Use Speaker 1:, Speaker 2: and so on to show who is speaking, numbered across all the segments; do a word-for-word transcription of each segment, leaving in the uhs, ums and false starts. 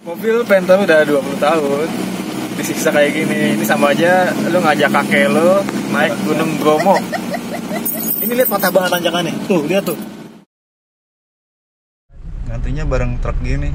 Speaker 1: Mobil Panther udah dua puluh tahun disiksa kayak gini. Ini sama aja lu ngajak kakek lu naik Gunung Bromo.
Speaker 2: Ini lihat patah banget tanjakannya. Tuh, lihat tuh.
Speaker 3: Ngantrinya bareng truk gini.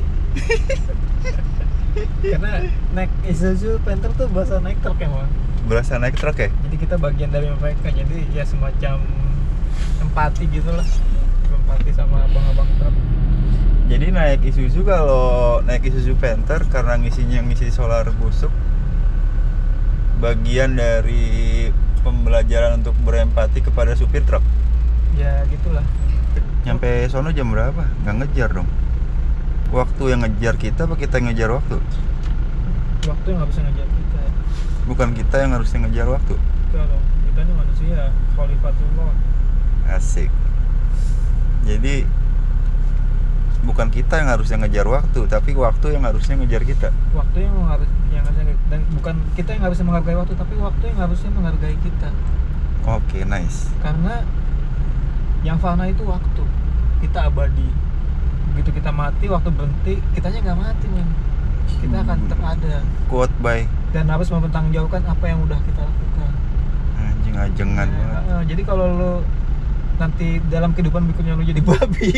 Speaker 1: Karena naik Isuzu Panther tuh berasa naik truk ya, Bang.
Speaker 3: Berasa naik truk ya?
Speaker 1: Jadi kita bagian dari mereka. Jadi ya semacam empati gitu lah. Empati sama abang-abang truk.
Speaker 3: Jadi naik Isuzu, kalau naik Isuzu Panther karena ngisinya ngisi solar busuk, bagian dari pembelajaran untuk berempati kepada supir truk.
Speaker 1: Ya gitulah.
Speaker 3: Nyampe sono jam berapa? Nggak ngejar dong. Waktu yang ngejar kita apa kita yang ngejar waktu?
Speaker 1: Waktu yang harusnya ngejar kita.
Speaker 3: Bukan kita yang harusnya ngejar waktu.
Speaker 1: Kita dong. Kita ini manusia. Khalifatullah.
Speaker 3: Asik. Jadi bukan kita yang harusnya ngejar waktu, tapi waktu yang harusnya ngejar kita.
Speaker 1: Waktu yang harus yang harusnya dan bukan kita yang harusnya menghargai waktu, tapi waktu yang harusnya menghargai kita.
Speaker 3: Oke, nice.
Speaker 1: Karena yang fana itu waktu. Kita abadi. Begitu kita mati, waktu berhenti, kitanya nggak mati, men. Kita akan tetap ada.
Speaker 3: Quote by.
Speaker 1: Dan harus mempertanggungjawabkan apa yang udah kita lakukan.
Speaker 3: Anjing ajengan
Speaker 1: Nah,
Speaker 3: banget.
Speaker 1: uh, jadi kalau lu nanti dalam kehidupan berikutnya lu jadi babi,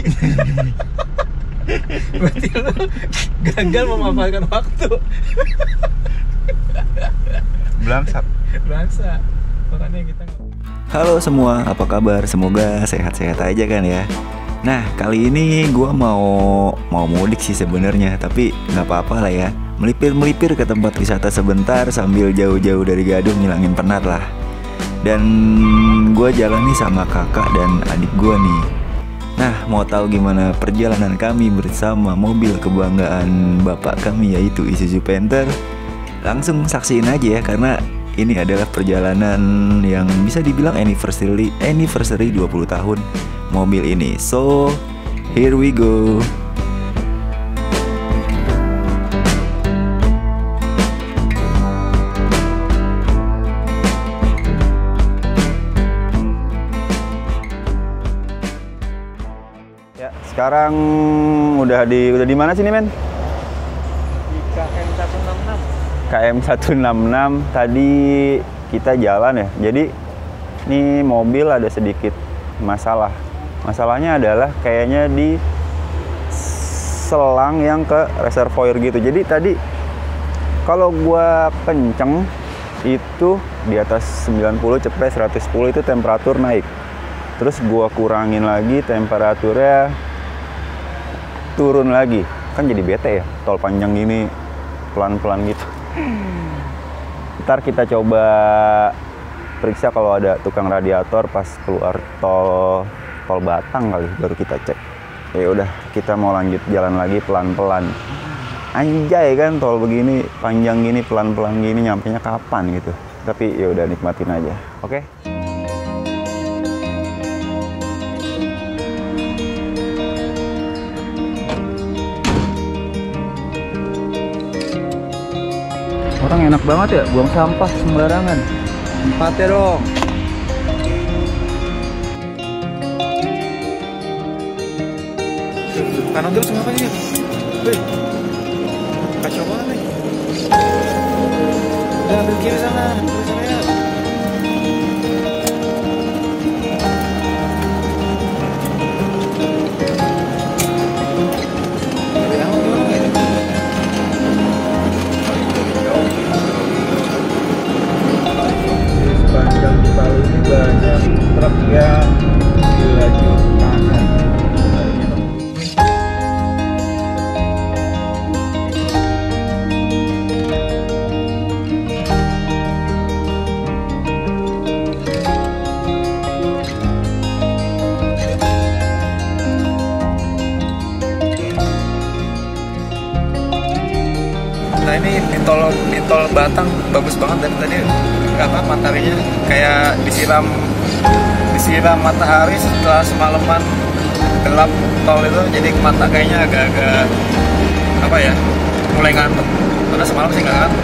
Speaker 1: berarti lu gagal memanfaatkan waktu.
Speaker 3: Blangsat.
Speaker 1: Bangsa. Makanya kita.
Speaker 4: Halo semua, apa kabar? Semoga sehat-sehat aja kan ya. Nah, kali ini gue mau mau mudik sih sebenarnya, tapi nggak apa-apa lah ya. Melipir-melipir ke tempat wisata sebentar sambil jauh-jauh dari Gadung ngilangin penat lah. Dan gue jalan nih sama kakak dan adik gue nih. Nah, mau tahu gimana perjalanan kami bersama mobil kebanggaan bapak kami yaitu Isuzu Panther? Langsung saksiin aja ya, karena ini adalah perjalanan yang bisa dibilang anniversary anniversary dua puluh tahun mobil ini. So, here we go.
Speaker 3: Ya, sekarang udah di udah di mana sih nih, men?
Speaker 1: Di K M seratus enam puluh enam.
Speaker 3: K M seratus enam puluh enam tadi kita jalan ya. Jadi ini mobil ada sedikit masalah. Masalahnya adalah kayaknya di selang yang ke reservoir gitu. Jadi tadi kalau gua kenceng itu di atas sembilan puluh cepet seratus sepuluh itu temperatur naik. Terus gua kurangin lagi temperaturnya turun lagi. Kan jadi bete ya, tol panjang gini pelan-pelan gitu. Ntar kita coba periksa kalau ada tukang radiator pas keluar tol tol Batang kali, baru kita cek. Ya udah, kita mau lanjut jalan lagi pelan-pelan. Anjay kan, tol begini panjang gini pelan-pelan gini nyampenya kapan gitu. Tapi ya udah, nikmatin aja. Oke? Orang enak banget ya, buang sampah sembarangan. Empatnya dong.
Speaker 1: Kanan terus ngapain ya? Wih, kacau banget nih. Udah ambil kiri sana, ambil sana ya.
Speaker 3: Sepanjang di Palu ini banyak truk yang di lajur kanan.
Speaker 1: Nah ini di tol di tol Batang bagus banget, dan tadi apa mataharinya kayak disiram disiram matahari setelah semalaman gelap tol itu, jadi mata kayaknya agak-agak apa ya, mulai ngantuk. Karena semalam sih nggak ngantuk.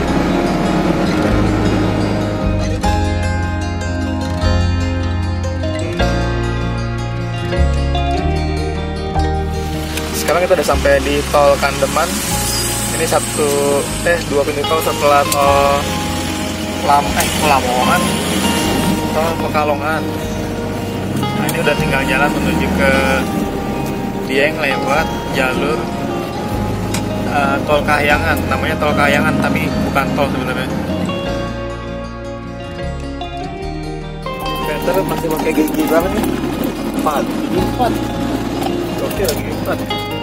Speaker 1: Sekarang kita udah sampai di tol Kandeman. Ini satu eh dua pintu tol setelah tol Lam eh Lamongan, tol Pekalongan. Nah ini udah tinggal jalan menuju ke Dieng lewat jalur uh, tol Kahyangan. Namanya tol Kahyangan tapi bukan tol sebenarnya. Penter masih pakai gigi berapa nih? Empat, gigi empat. Oke, gigi empat.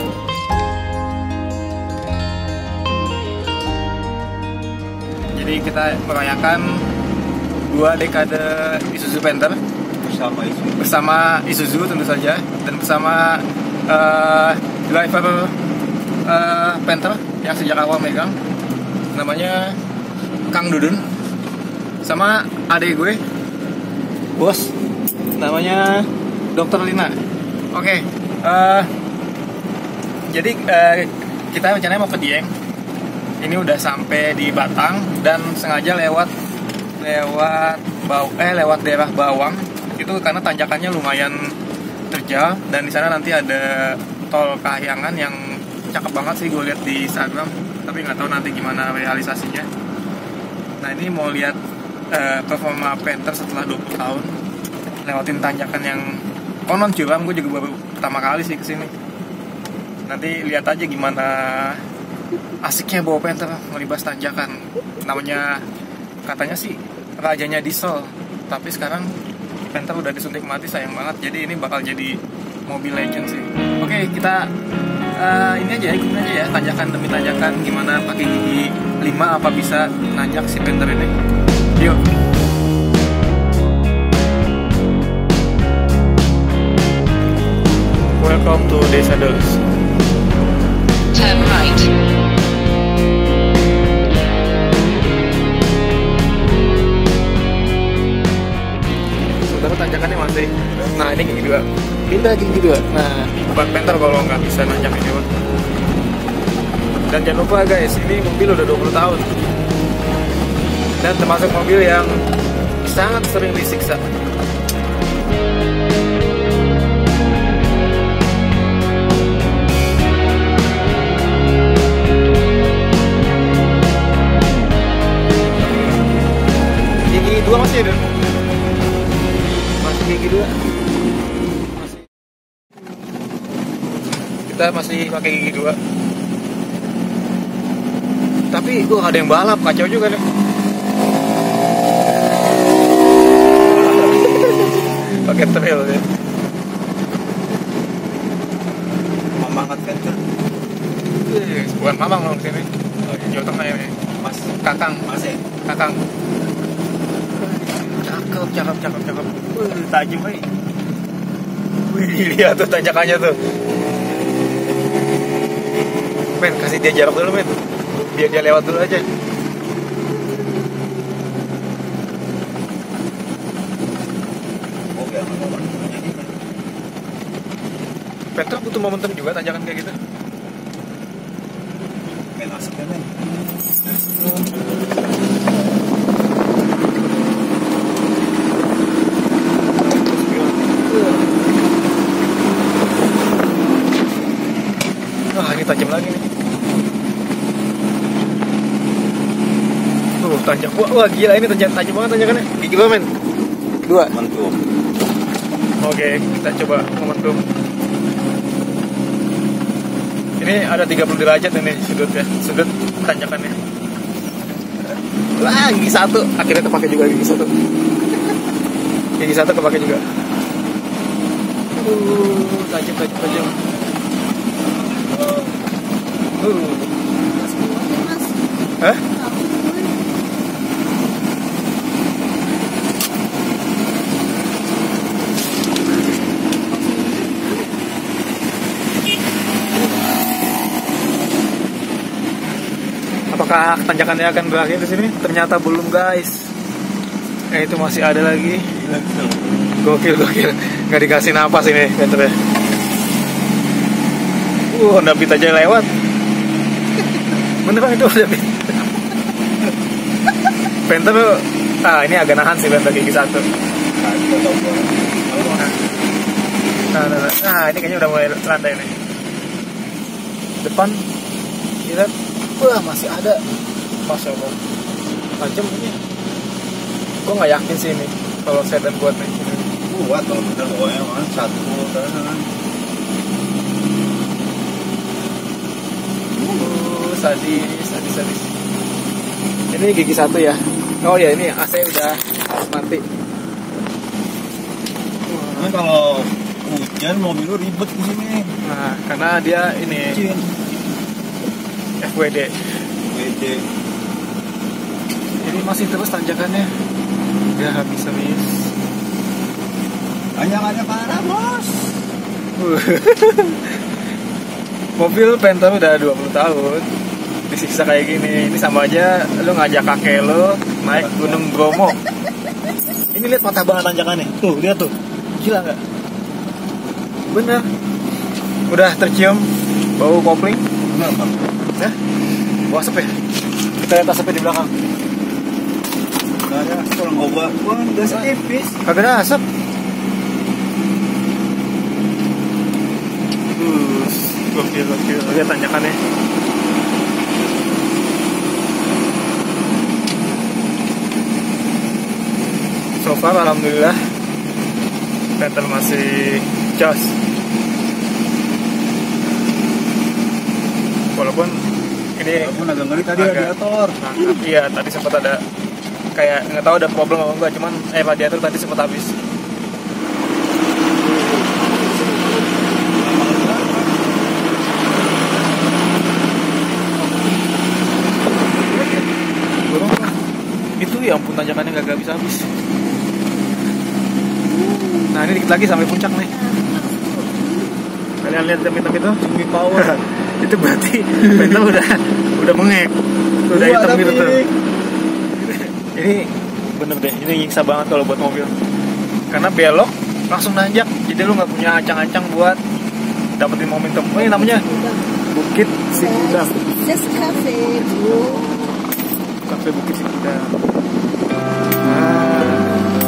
Speaker 1: Jadi kita merayakan dua dekade Isuzu Panther
Speaker 2: Bersama Isuzu.
Speaker 1: bersama Isuzu tentu saja, dan bersama uh, driver uh, Panther yang sejak awal megang, namanya Kang Dudun, sama adik gue, bos, namanya Dokter Lina. Oke, okay, uh, jadi uh, kita rencananya mau ke Dieng. Ini udah sampai di Batang dan sengaja lewat lewat bau eh lewat daerah Bawang itu karena tanjakannya lumayan terjal, dan di sana nanti ada tol Kahyangan yang cakep banget sih gue lihat di Instagram, tapi nggak tahu nanti gimana realisasinya. Nah ini mau lihat uh, performa Panther setelah dua puluh tahun lewatin tanjakan yang konon curam. Gue juga baru pertama kali sih kesini. Nanti lihat aja gimana asiknya bawa Panther melibas tanjakan. Namanya katanya sih rajanya diesel, tapi sekarang Panther udah disuntik mati, sayang banget. Jadi ini bakal jadi mobil legend sih. Oke, kita uh, ini aja ikutin aja ya tanjakan demi tanjakan gimana pakai gigi lima apa bisa nanjak si Panther ini. Yuk. Welcome to Desa Delus.
Speaker 5: Turn right.
Speaker 1: Sebenarnya tanjakannya masih. Nah ini gigi dua. Pindah gigi dua. Nah bukan Panther kalau nggak bisa nanjak ini. Dan jangan lupa guys, ini mobil udah dua puluh tahun. Dan termasuk mobil yang sangat sering disiksa. Gigi dua masih ada? Masih gigi dua? Masih. Kita masih pakai gigi dua. Tapi gua ada yang balap, kacau juga deh. Pakai trail ya.
Speaker 2: Mamang kan Panther.
Speaker 1: Wih, bukan mamang loh sini. Oh, Jawa Tengah ini.
Speaker 2: Mas.
Speaker 1: Kakang,
Speaker 2: Mas ya?
Speaker 1: kakang. Cakep, cakep, cakep, cakep. Wih, tajam nih. Wih, lihat tuh tanjakannya tuh. Men, kasih dia jarak dulu, men. Biar dia lewat dulu aja.
Speaker 2: Oke, apa apa.
Speaker 1: Panther butuh momentum juga tanjakan kayak gitu.
Speaker 2: Men masuk ya men.
Speaker 1: Wah, ini tajam lagi nih. Tuh, tanjak. Wah, wah gila ini tajam, tajam banget tanjakannya. Gigi berapa, men? Dua.
Speaker 2: Mantul.
Speaker 1: Oke, kita coba momentum. Ini ada tiga puluh derajat ini sudutnya, sudut tanjakannya. Wah, gigi satu. Akhirnya kepake juga gigi satu. Gigi satu kepake juga. Uh, tajam, tajam, tajam. Uh. Hah? Apakah tanjakannya akan berakhir di sini? Ternyata belum, guys. Eh itu masih ada lagi. Gokil, gokil. Nggak dikasih napas ini, Panther. Uh, Honda Beat aja lewat. Beneran itu Honda Beat. Panther, ah ini agak nahan sih Panther gigi satu. Nah, nah, nah, nah, ini kayaknya udah mulai landai nih. Depan, lihat.
Speaker 2: Wah, masih ada. Masya Allah. Tajam ini.
Speaker 1: Gue nggak yakin sih ini kalau sedan buat nih.
Speaker 3: Kuat kalau bener pokoknya kan satu kan.
Speaker 1: Uh, sadis, sadis, sadis. Ini gigi satu ya. Oh ya, ini A C udah mati.
Speaker 3: Nah, kalau hujan mobil lu ribet di sini.
Speaker 1: Nah, karena dia ini
Speaker 3: Izin.
Speaker 1: F W D.
Speaker 3: W D.
Speaker 1: Ini masih terus tanjakannya. Udah habis-habis.
Speaker 3: Tanjakannya parah, Bos.
Speaker 1: Mobil Phantom udah dua puluh tahun disiksa kayak gini. Ini sama aja lu ngajak kakek lu naik Gunung Bromo.
Speaker 2: Ini lihat patah banget tanjakannya. Tuh, lihat tuh. Gila nggak?
Speaker 1: Bener. Udah tercium bau kopling.
Speaker 3: Bener, Bang.
Speaker 1: Hah? Bau asap ya? Kita lihat asapnya di belakang.
Speaker 3: Enggak ada tolong obat. Wah, udah tipis.
Speaker 1: Kagak ada asap. Bus, gokil, gokil. Lihat tanjakannya. So far, alhamdulillah, Phantom masih jos. Walaupun ini
Speaker 3: Walaupun agak ngeri tadi
Speaker 1: agak-
Speaker 3: radiator.
Speaker 1: Nah, iya, tadi sempat ada kayak nggak tahu ada problem apa enggak, cuman eh radiator tadi sempat habis. Itu ya ampun, tanjakannya nggak habis-habis. Nah, ini dikit lagi sampai puncak nih. Kalian lihat tempat itu,
Speaker 3: Cumi power.
Speaker 1: itu berarti Phantom udah udah mengek, udah
Speaker 3: Iya,
Speaker 1: hitam
Speaker 3: tapi-
Speaker 1: gitu tuh. Ini bener deh, ini nyiksa banget kalau buat mobil. Karena belok langsung nanjak, jadi lu nggak punya ancang-ancang buat dapetin momentum. Oh, ini namanya Bukit Sikudang,
Speaker 6: Just cafe, bro.
Speaker 1: Cafe Bukit Sikudang. Nah,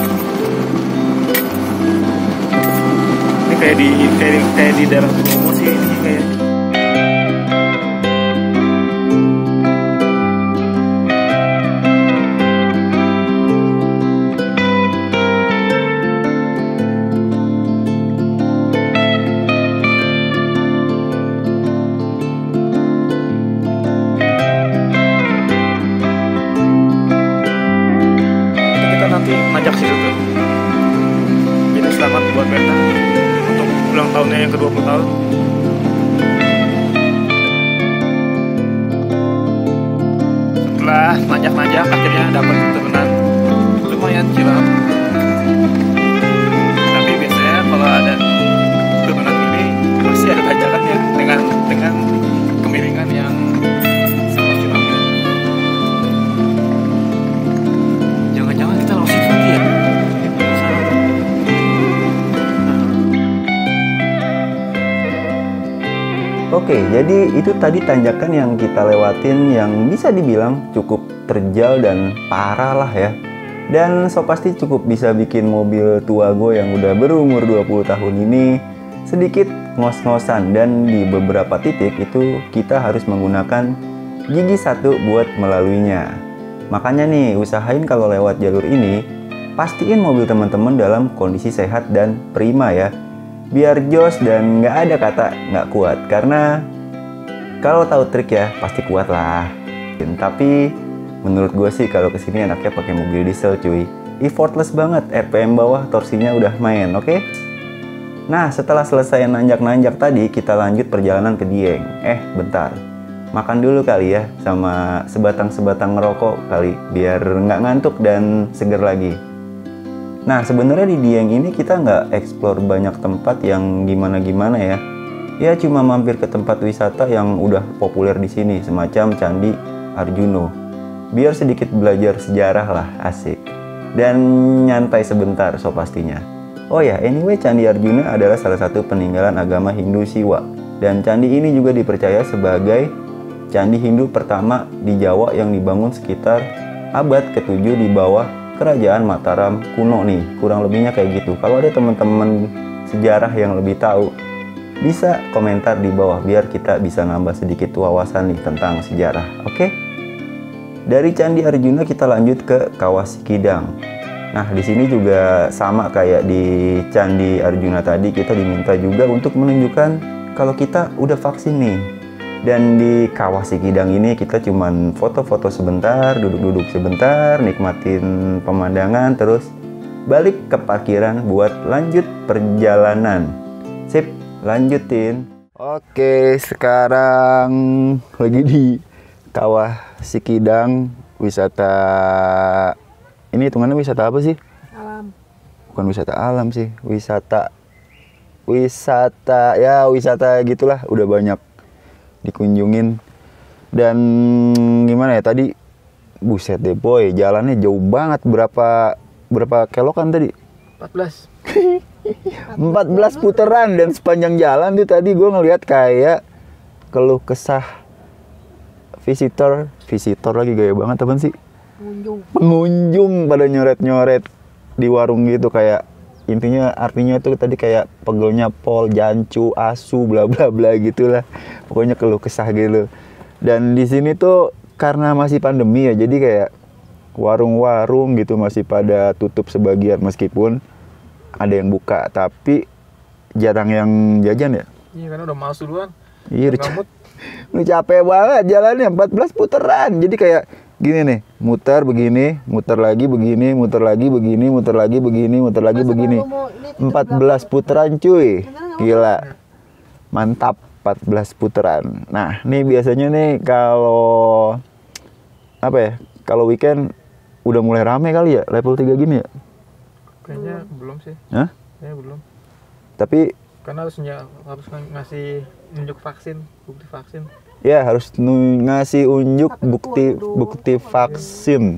Speaker 1: ini kayak di kayak di, kayak di daerah Bromo sih ini kayak. Itu kita nanti nanjak situ tuh. Jadi selamat buat Phantom untuk ulang tahunnya yang ke dua puluh tahun. Setelah nanjak-nanjak akhirnya dapat turunan lumayan curam. Tapi biasanya kalau ada turunan ini pasti ada tanjakannya dengan dengan kemiringan yang sama curamnya. Jangan-jangan kita lost lagi ya?
Speaker 3: Oke, jadi itu tadi tanjakan yang kita lewatin yang bisa dibilang cukup terjal dan parah lah ya. Dan so pasti cukup bisa bikin mobil tua gue yang udah berumur dua puluh tahun ini sedikit ngos-ngosan, dan di beberapa titik itu kita harus menggunakan gigi satu buat melaluinya. Makanya nih, usahain kalau lewat jalur ini pastiin mobil teman-teman dalam kondisi sehat dan prima ya. Biar jos dan nggak ada kata nggak kuat, karena kalau tahu trik ya pasti kuat lah. Tapi menurut gue sih kalau kesini enaknya pakai mobil diesel cuy, effortless banget, R P M bawah, torsinya udah main, oke? Nah, setelah selesai nanjak-nanjak tadi, kita lanjut perjalanan ke Dieng. Eh bentar, makan dulu kali ya, sama sebatang-sebatang ngerokok kali, biar nggak ngantuk dan seger lagi. Nah, sebenarnya di Dieng ini kita nggak explore banyak tempat yang gimana-gimana ya. Ya cuma mampir ke tempat wisata yang udah populer di sini, semacam Candi Arjuna. Biar sedikit belajar sejarah lah, asik. Dan nyantai sebentar so pastinya. Oh ya, anyway, Candi Arjuna adalah salah satu peninggalan agama Hindu Siwa. Dan candi ini juga dipercaya sebagai candi Hindu pertama di Jawa yang dibangun sekitar abad ketujuh di bawah Kerajaan Mataram kuno nih, kurang lebihnya kayak gitu. Kalau ada teman-teman sejarah yang lebih tahu, bisa komentar di bawah biar kita bisa nambah sedikit wawasan nih tentang sejarah. Oke? Dari Candi Arjuna kita lanjut ke Kawah Sikidang. Nah, di sini juga sama kayak di Candi Arjuna tadi, kita diminta juga untuk menunjukkan kalau kita udah vaksin nih. Dan di Kawah Sikidang ini kita cuman foto-foto sebentar, duduk-duduk sebentar, nikmatin pemandangan, terus balik ke parkiran buat lanjut perjalanan. Sip, lanjutin. Oke, sekarang lagi di Kawah Sikidang, wisata. Ini hitungannya wisata apa sih?
Speaker 6: Alam.
Speaker 3: Bukan wisata alam sih, wisata wisata ya wisata gitulah, udah banyak dikunjungin. Dan gimana ya tadi, buset deh boy, jalannya jauh banget. Berapa berapa kelokan tadi?
Speaker 1: empat belas.
Speaker 3: empat belas putaran, dan sepanjang jalan tuh tadi gue ngelihat kayak keluh kesah visitor, visitor lagi gaya banget apaan sih?
Speaker 6: Pengunjung.
Speaker 3: Pengunjung pada nyoret-nyoret di warung gitu, kayak intinya artinya itu tadi kayak pegelnya pol, jancu, asu, bla bla bla gitulah. Pokoknya keluh kesah gitu. Dan di sini tuh karena masih pandemi ya, jadi kayak warung-warung gitu masih pada tutup sebagian, meskipun ada yang buka, tapi jarang yang jajan ya.
Speaker 1: Iya, karena udah males duluan.
Speaker 3: Iya, udah
Speaker 1: Ngamut.
Speaker 3: Udah capek banget jalannya, empat belas putaran. Jadi kayak gini nih, muter begini, muter lagi begini, muter lagi begini, muter lagi begini, muter lagi begini. empat belas putaran cuy. Gila. Mantap, empat belas putaran. Nah, nih biasanya nih kalau apa ya? Kalau weekend udah mulai rame kali ya, level tiga gini ya?
Speaker 1: Kayaknya belum sih.
Speaker 3: Hah?
Speaker 1: Kayaknya belum.
Speaker 3: Tapi
Speaker 1: Karena harus ny- harus ng- ngasih nunjuk vaksin, bukti vaksin.
Speaker 3: ya harus nu- ngasih unjuk
Speaker 6: Tapi
Speaker 3: bukti
Speaker 6: waduh,
Speaker 3: bukti vaksin.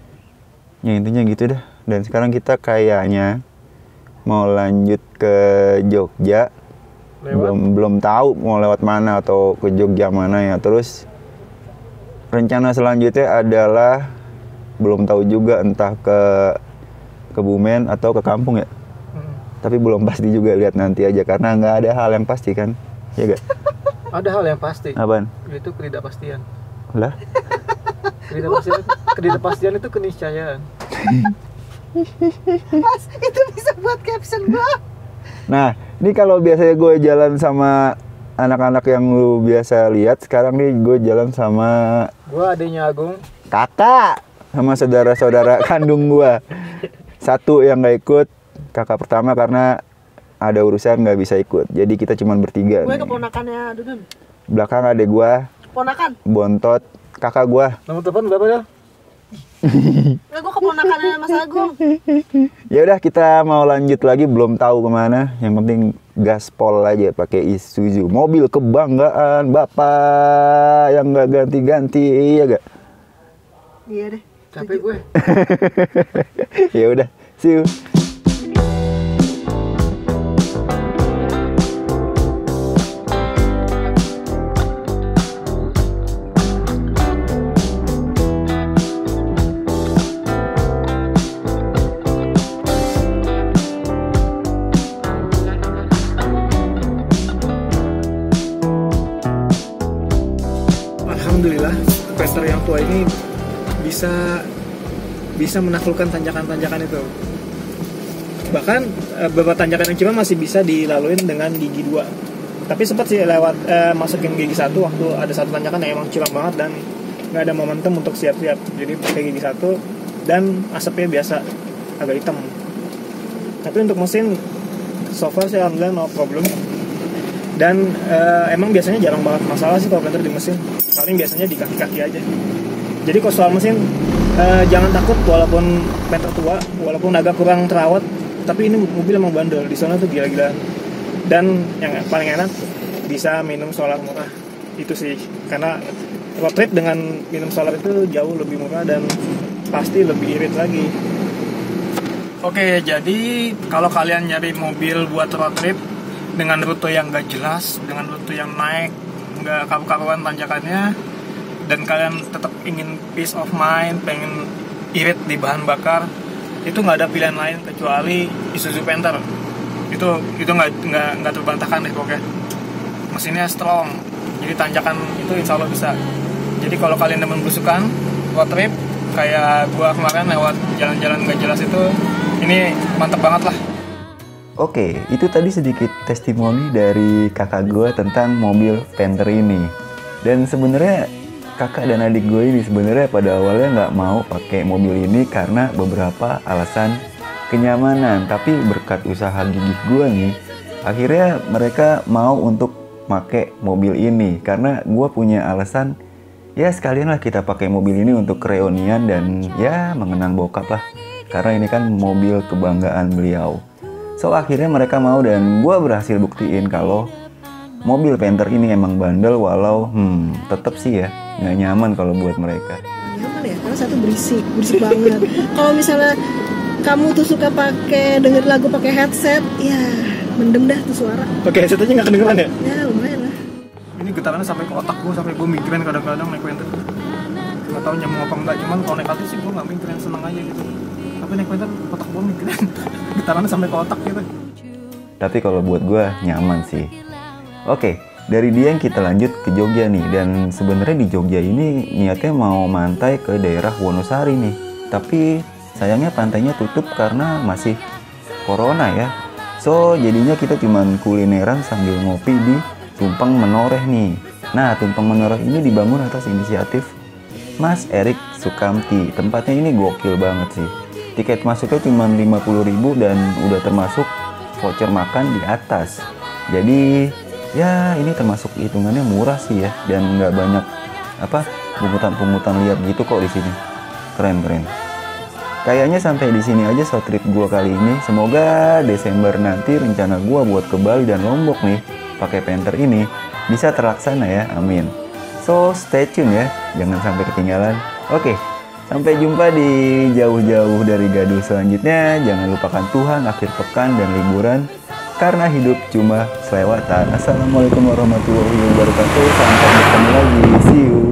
Speaker 3: Ya intinya gitu dah. Dan sekarang kita kayaknya mau lanjut ke Jogja.
Speaker 1: Lewat.
Speaker 3: Belum belum tahu mau lewat mana atau ke Jogja mana ya. Terus rencana selanjutnya adalah belum tahu juga, entah ke Kebumen atau ke kampung ya.
Speaker 1: Hmm.
Speaker 3: Tapi belum pasti juga, lihat nanti aja karena nggak ada hal yang pasti kan. Ya gak?
Speaker 1: Ada hal yang pasti.
Speaker 3: Apaan?
Speaker 1: Itu ketidakpastian.
Speaker 3: Lah?
Speaker 1: Ketidakpastian, ketidakpastian itu keniscayaan.
Speaker 6: Mas, itu bisa buat caption gua.
Speaker 3: Nah, ini kalau biasanya gue jalan sama anak-anak yang lu biasa lihat, sekarang nih gue jalan sama
Speaker 1: Gua adiknya Agung.
Speaker 3: kakak, sama saudara-saudara kandung gue. Satu yang nggak ikut, kakak pertama karena ada urusan nggak bisa ikut. Jadi kita cuma bertiga.
Speaker 6: Gue
Speaker 3: nih.
Speaker 6: keponakannya Dudun.
Speaker 3: Belakang adek gue,
Speaker 6: Ponakan.
Speaker 3: bontot, kakak gue.
Speaker 1: Nomor telepon berapa ya?
Speaker 6: Nah, gue keponakannya Mas Agung.
Speaker 3: Ya udah kita mau lanjut lagi, belum tahu kemana. Yang penting gaspol aja pakai Isuzu, mobil kebanggaan bapak yang nggak ganti-ganti, iya gak?
Speaker 6: Iya deh.
Speaker 1: Capek gue.
Speaker 3: Ya udah, see you.
Speaker 2: Alhamdulillah Peter yang tua ini bisa bisa menaklukkan tanjakan-tanjakan itu. Bahkan eh, beberapa tanjakan yang cuma masih bisa dilaluin dengan gigi dua. Tapi sempat sih lewat eh, masukin gigi satu waktu ada satu tanjakan yang emang curam banget dan nggak ada momentum untuk siap-siap. Jadi pakai gigi satu dan asapnya biasa agak hitam. Tapi untuk mesin so far sih alhamdulillah no problem. Dan eh, emang biasanya jarang banget masalah sih kalau Panther di mesin. Paling biasanya di kaki-kaki aja. Jadi kalau soal mesin eh, jangan takut walaupun Panther tua, walaupun agak kurang terawat, tapi ini mobil emang bandel. Di sana tuh gila-gila. Dan yang paling enak bisa minum solar murah. Itu sih karena road trip dengan minum solar itu jauh lebih murah dan pasti lebih irit lagi. Oke, jadi kalau kalian nyari mobil buat road trip dengan rute yang gak jelas, dengan rute yang naik nggak karu-karuan tanjakannya, dan kalian tetap ingin peace of mind, pengen irit di bahan bakar, itu nggak ada pilihan lain kecuali Isuzu Panther. Itu itu nggak nggak nggak terbantahkan deh pokoknya.
Speaker 1: mesinnya strong, jadi tanjakan itu insya Allah bisa. Jadi kalau kalian demen belusukan road trip kayak gua kemarin lewat jalan-jalan gak jelas itu, ini mantep banget lah.
Speaker 3: Oke, itu tadi sedikit testimoni dari kakak gue tentang mobil Panther ini. Dan sebenarnya kakak dan adik gue ini sebenarnya pada awalnya nggak mau pakai mobil ini karena beberapa alasan kenyamanan. Tapi berkat usaha gigih gue nih, akhirnya mereka mau untuk pakai mobil ini. Karena gue punya alasan, ya sekalian lah kita pakai mobil ini untuk reunian dan ya mengenang bokap lah. Karena ini kan mobil kebanggaan beliau. So akhirnya mereka mau dan gue berhasil buktiin kalau mobil Panther ini emang bandel walau hmm tetap sih ya nggak nyaman kalau buat mereka.
Speaker 6: Nyaman ya, karena satu berisik, berisik banget. Kalau misalnya kamu tuh suka pakai denger lagu pakai headset, ya mendem dah tuh suara.
Speaker 2: Pakai headset aja nggak kedengeran ya?
Speaker 6: Ya lumayan lah.
Speaker 1: Ini getarannya sampai ke otak gue, sampai gue mikirin kadang-kadang naik Panther. Nggak tahu nyambung apa enggak, cuman kalau naik atas sih gue nggak mikirin, seneng aja gitu. Tapi naik Panther otak gue mikirin getarannya sampai ke otak gitu.
Speaker 3: Tapi kalau buat gue nyaman sih. Oke, dari Dieng kita lanjut ke Jogja nih. Dan sebenarnya di Jogja ini niatnya mau mantai ke daerah Wonosari nih. Tapi sayangnya pantainya tutup karena masih corona ya. So jadinya kita cuman kulineran sambil ngopi di Tumpeng Menoreh nih. Nah, Tumpeng Menoreh ini dibangun atas inisiatif Mas Erik Sukamti. Tempatnya ini gokil banget sih. Tiket masuknya cuma lima puluh ribu dan udah termasuk voucher makan di atas. Jadi ya ini termasuk hitungannya murah sih ya, dan nggak banyak apa pungutan-pungutan liar gitu kok di sini. Keren-keren. Kayaknya sampai di sini aja short trip gua kali ini. Semoga Desember nanti rencana gua buat ke Bali dan Lombok nih pakai Panther ini bisa terlaksana ya. Amin. So stay tune ya, jangan sampai ketinggalan. Oke. Sampai jumpa di jauh-jauh dari gaduh selanjutnya. Jangan lupakan Tuhan, akhir pekan, dan liburan. Karena hidup cuma selewatan. Assalamualaikum warahmatullahi wabarakatuh. Sampai bertemu lagi. See you.